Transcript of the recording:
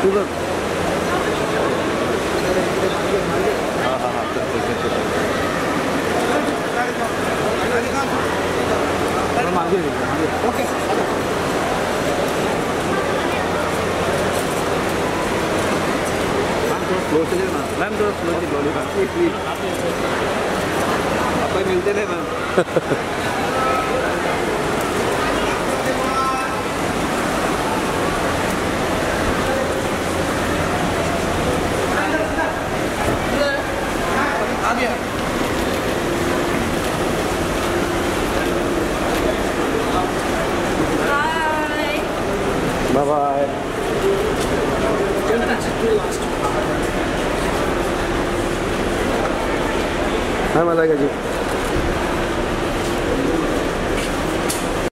उधर okay close चलिए ना मैम, थोड़ा क्लोज बोलिए प्लीज। आप मिलते नहीं ma'am. Bye bye. Hi Malaika ji.